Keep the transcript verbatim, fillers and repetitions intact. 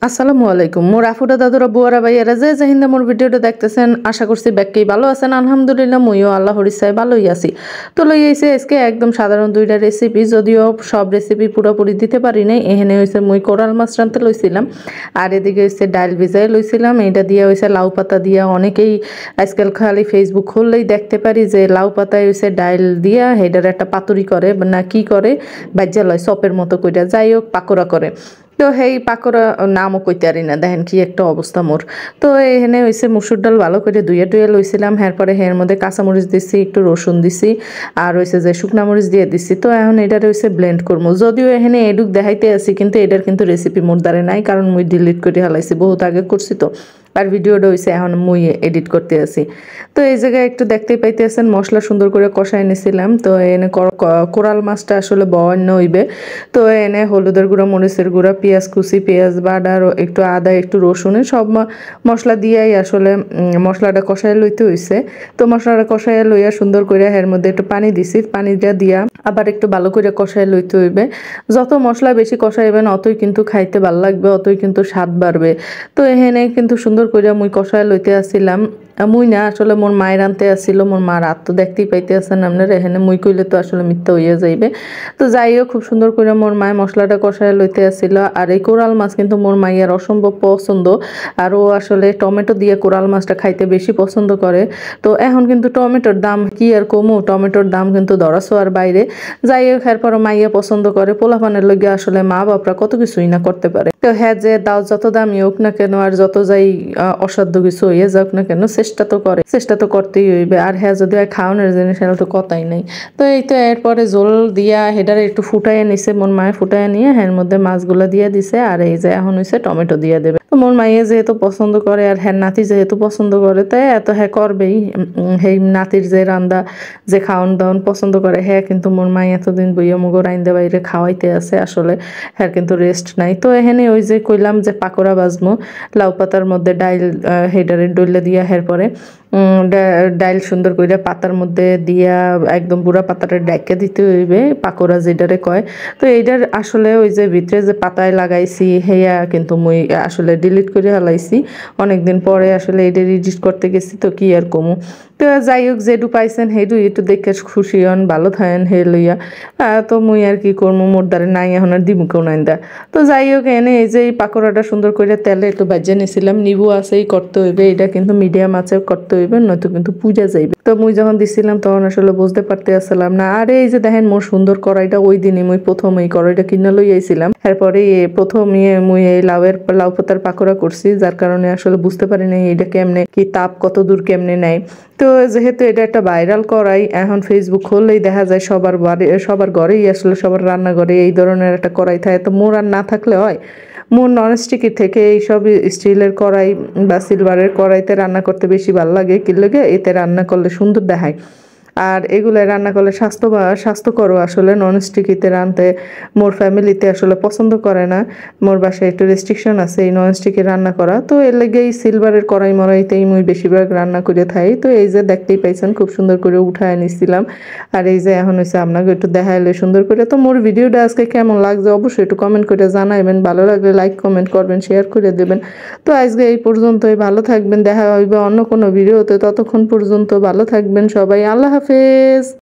আসসালামু আলাইকুম মোর আফুটা দাদুরা বুয়ারা ভাইয়ারা যে জাহিন্দা মোর ভিডিওটা দেখতেছেন আশা করছি ব্যাককেই ভালো আছেন আলহামদুলিল্লাহ মুইও আল্লাহর ইচ্ছায় ভালোই আছি। তো লই আইছে আজকে একদম সাধারণ দুইটা রেসিপি, যদিও সব রেসিপি পুরোপুরি দিতে পারি নাই। এখানে হয়েছে মুই কোরাল মাছ রানতে লইছিলাম, আর এদিকে হচ্ছে ডাল ভিজাই লইছিলাম। এটা দিয়ে হয়েছে লাউ পাতা দিয়া, অনেকেই আজকাল খালি ফেসবুক খুললেই দেখতে পারি যে লাউ পাতায় হয়েছে ডাল দিয়া হেডার একটা পাতুরি করে না কি করে বাজ্যা লয় চপের মতো কইরা, যাই হোক পাকোড়া করে। তো সেই পাকোড়া নামও কইতে পারি না, দেখেন কি একটা অবস্থা মোর। তো এখানে হয়েছে মুসুর ডাল ভালো করে ধুয়ে টুয়ে লইছিলাম, এরপরে এর মধ্যে কাঁচামরিচ দিছি, একটু রসুন দিছি, আর হয়েছে যে শুকনা মরিচ দিয়ে দিছি। তো এখন এটা হয়েছে ব্লেন্ড করবো, যদিও এখানে এডুক দেখাইতে আছি কিন্তু এটার কিন্তু রেসিপি মোর দ্বারে নাই, কারণ মুই ডিলিট করে হালাইছি, বহুত আগে করছি তো। আর ভিডিওটা হয়েছে এখন মুই এডিট করতে আসি। তো এই জায়গায় একটু দেখতেই পাইতে আছেন মশলা সুন্দর করে কষাই নিয়েছিলাম। তো এনে কোরাল মাছটা আসলে বয়ান্ন হইবে। তো এনে হলুদের গুঁড়া, মরিচের গুঁড়া, পেঁয়াজ কুচি, পেঁয়াজ বাটা, একটু আদা, একটু রসুনে সব মশলা দিয়াই আসলে মশলাটা কষাই লইতে হইছে। তো মশলাটা কষাই লইয়া সুন্দর করে এর মধ্যে একটু পানি দিছি, পানিটা দিয়া আবার একটু ভালো করে কষাই লইতে হইবে। যত মশলা বেশি কষাইবেন অতই কিন্তু খাইতে ভালো লাগবে, অতই কিন্তু স্বাদ বাড়বে। তো এখানে কিন্তু সুন্দর করে মুই কষাই লইতে আসছিলাম। মুই না আসলে মোর মায়ের আনতে আসছিল, মোর মার হাত তো দেখতেই পাইতে আছেন আপনার, এখানে মুই কইলে তো আসলে মিথ্যা হইয়া যাইবে। তো যাই হোক খুব সুন্দর করে মোর মায় মশলাটা কষাই লইতে আসছিল। আর এই কোরাল মাছ কিন্তু মোর মাইয়ার অসম্ভব পছন্দ, আর ও আসলে টমেটো দিয়ে কোরাল মাছটা খাইতে বেশি পছন্দ করে। তো এখন কিন্তু টমেটোর দাম কি আর কমু, টমেটোর দাম কিন্তু দরাছোয়ার বাইরে। যাই হোক এরপর মাইয়া পছন্দ করে, পোলাপানের লগে আসলে মা বাপরা কত কিছুই না করতে পারে। তো হ্যাঁ, যে দাও যত দামি হোক না কেন আর যত যাই অসাধ্য কিছু হইয়া যাক না কেন, চেষ্টা তো করে, চেষ্টা তো করতেই হইবে। আর হ্যাঁ যদি খাওয়ানোর জিনিস সেটা তো কথাই নেই। তো এই তো এরপরে জল দিয়া হেডারে একটু ফুটাইয়া নিছে, মোর মায়ে ফুটাইয়া নিয়ে এর মধ্যে মাছগুলো দিয়ে দিছে। আর এই যে এখন হইছে টমেটো দিয়ে দেবে। তো মোর মাইয়ে যেহেতু পছন্দ করে আর হ্যাঁ নাতি যেহেতু পছন্দ করে, তাই এত হ্যাঁ করবেই। সেই নাতির যে রান্দা যে খাওয়ান দাওয়ান পছন্দ করে, হ্যাঁ কিন্তু মোর মাই এতদিন বইয়া মুগো রাইন্দা বাইরে খাওয়াইতে আছে, আসলে হ্যাঁ কিন্তু রেস্ট নাই। তো এখানে ওই যে কইলাম যে পাকোড়া বাজমো, লাউ পাতার মধ্যে ডাইল হেডারে ডইলে দিয়া হের পরে ডাইল সুন্দর করে পাতার মধ্যে দিয়া একদম পুরা পাতাটা ডাইকা দিতে হইবে, পাকোড়া যেটারে কয়। তো এইটার আসলে ওই যে ভিতরে যে পাতায় লাগাইছি হেয়া কিন্তু মুই আসলে ডিলিট করে হালাইছি অনেকদিন পরে, আসলে এটা এডিট করতে গেছি তো কি আর কমু। তো যাই হোক যেটু পাইছেন হেডু একটু দেখে খুশি হন, ভালো থাকেন হে লইয়া। তো মুই আর কি করবো, মোর দ্বারে নাই এখন আর দিমুকেও নাই দা। তো যাই হোক এনে এই যে এই পাকোড়াটা সুন্দর করে তেলে একটু বাজিয়ে নিয়েছিলাম, নিবু আছেই করতে হইবে, এটা কিন্তু মিডিয়াম আছে করতে হইবে, নয়তো কিন্তু পূজা যাইবে। তো মুই যখন দিছিলাম তখন আসলে বুঝতে পারতে আসলাম না। আর এই যে দেখেন মোর সুন্দর কড়াইটা, ওই দিনই মুই প্রথম এই কড়াইটা কিনে লই আইছিলাম, এরপরে প্রথম ইয়ে মুই এই লাউয়ের লাউ পাতার পাকোড়া করছি, যার কারণে আসলে বুঝতে পারি না এটা কেমনে কি তাপ কত দূর কেমনে নেয়। তো যেহেতু এটা একটা ভাইরাল করাই, এখন ফেসবুক খুললেই দেখা যায় সবার বাড়ি সবার ঘরেই আসলে সবার রান্নাঘরে এই ধরনের একটা কড়াই থাকে। তো মোর আর না থাকলে হয়, মোর ননস্টিকের থেকে এইসব স্টিলের কড়াই বা সিলভারের কড়াইতে রান্না করতে বেশি ভালো লাগে, কি লাগে এতে রান্না করলে সুন্দর দেখায়। আর এগুলো রান্না করলে স্বাস্থ্য বা স্বাস্থ্যকরও, আসলে ননস্টিকিতে রাঁধতে মোর ফ্যামিলিতে আসলে পছন্দ করে না, মোর বাসায় একটু রেস্ট্রিকশন আছে এই ননস্টিকে রান্না করা। তো এর লেগে এই সিলভারের কড়াই মরাইতেই মুই বেশিরভাগ রান্না করে থাই। তো এই যে দেখতেই পাইছেন খুব সুন্দর করে উঠায় নিছিলাম। আর এই যে এখন হচ্ছে আপনাকে একটু দেখাইলে সুন্দর করে। তো মোর ভিডিওটা আজকে কেমন লাগছে অবশ্যই একটু কমেন্ট করে জানাইবেন, ভালো লাগলে লাইক কমেন্ট করবেন, শেয়ার করে দেবেন। তো আজকে এই পর্যন্তই, ভালো থাকবেন, দেখা হইবে অন্য কোনো ভিডিওতে, ততক্ষণ পর্যন্ত ভালো থাকবেন সবাই, আল্লাহ হাফেজ।